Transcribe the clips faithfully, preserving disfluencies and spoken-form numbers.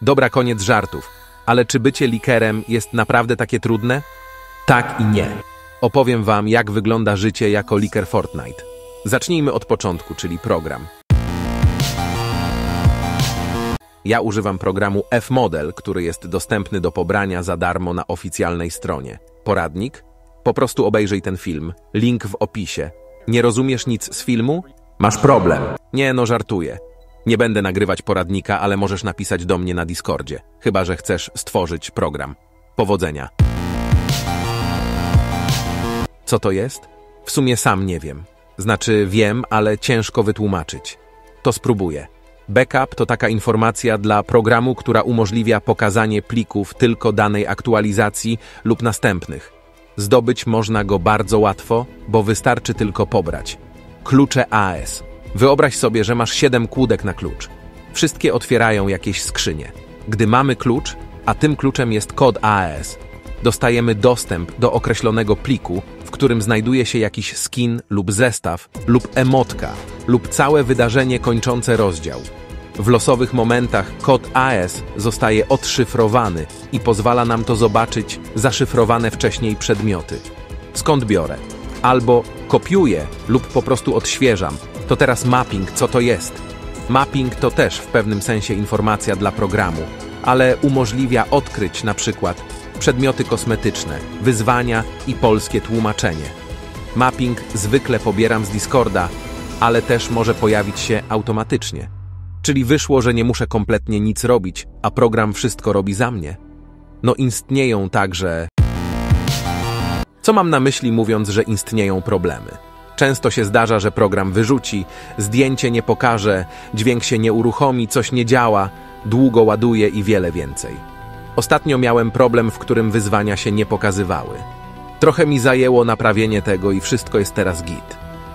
Dobra, koniec żartów. Ale czy bycie likerem jest naprawdę takie trudne? Tak i nie. Opowiem wam, jak wygląda życie jako liker Fortnite. Zacznijmy od początku, czyli program. Ja używam programu F-Model, który jest dostępny do pobrania za darmo na oficjalnej stronie. Poradnik? Po prostu obejrzyj ten film. Link w opisie. Nie rozumiesz nic z filmu? Masz problem. Nie, no żartuję. Nie będę nagrywać poradnika, ale możesz napisać do mnie na Discordzie. Chyba że chcesz stworzyć program. Powodzenia. Co to jest? W sumie sam nie wiem. Znaczy wiem, ale ciężko wytłumaczyć. To spróbuję. Backup to taka informacja dla programu, która umożliwia pokazanie plików tylko danej aktualizacji lub następnych. Zdobyć można go bardzo łatwo, bo wystarczy tylko pobrać. Klucze A E S. Wyobraź sobie, że masz siedem kłódek na klucz. Wszystkie otwierają jakieś skrzynie. Gdy mamy klucz, a tym kluczem jest kod A E S, dostajemy dostęp do określonego pliku, w którym znajduje się jakiś skin lub zestaw, lub emotka, lub całe wydarzenie kończące rozdział. W losowych momentach kod A E S zostaje odszyfrowany i pozwala nam to zobaczyć zaszyfrowane wcześniej przedmioty. Skąd biorę? Albo kopiuję lub po prostu odświeżam. To teraz mapping, co to jest? Mapping to też w pewnym sensie informacja dla programu, ale umożliwia odkryć na przykład przedmioty kosmetyczne, wyzwania i polskie tłumaczenie. Mapping zwykle pobieram z Discorda, ale też może pojawić się automatycznie. Czyli wyszło, że nie muszę kompletnie nic robić, a program wszystko robi za mnie. No istnieją także... Co mam na myśli, mówiąc, że istnieją problemy? Często się zdarza, że program wyrzuci, zdjęcie nie pokaże, dźwięk się nie uruchomi, coś nie działa, długo ładuje i wiele więcej. Ostatnio miałem problem, w którym wyzwania się nie pokazywały. Trochę mi zajęło naprawienie tego i wszystko jest teraz git.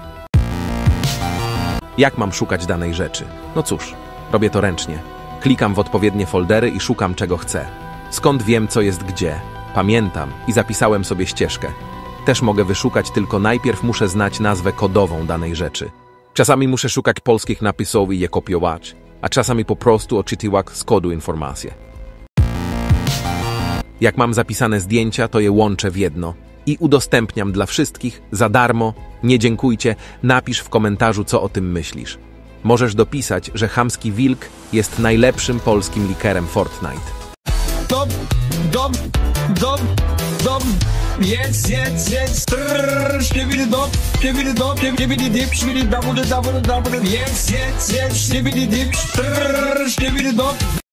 Jak mam szukać danej rzeczy? No cóż, robię to ręcznie. Klikam w odpowiednie foldery i szukam, czego chcę. Skąd wiem, co jest gdzie? Pamiętam i zapisałem sobie ścieżkę. Też mogę wyszukać, tylko najpierw muszę znać nazwę kodową danej rzeczy. Czasami muszę szukać polskich napisów i je kopiować, a czasami po prostu odczytywać z kodu informacje. Jak mam zapisane zdjęcia, to je łączę w jedno i udostępniam dla wszystkich za darmo. Nie dziękujcie, napisz w komentarzu, co o tym myślisz. Możesz dopisać, że Chamski Wilk jest najlepszym polskim likerem Fortnite. Dom, dom, dom, dom, jedz, jedz, jedz, trrrr, szkibidi dom, szkibidi dom, szkibidi dip, szkibidi double, double, double, jedz, jedz, jedz, szkibidi dip, trrrr, szkibidi dom.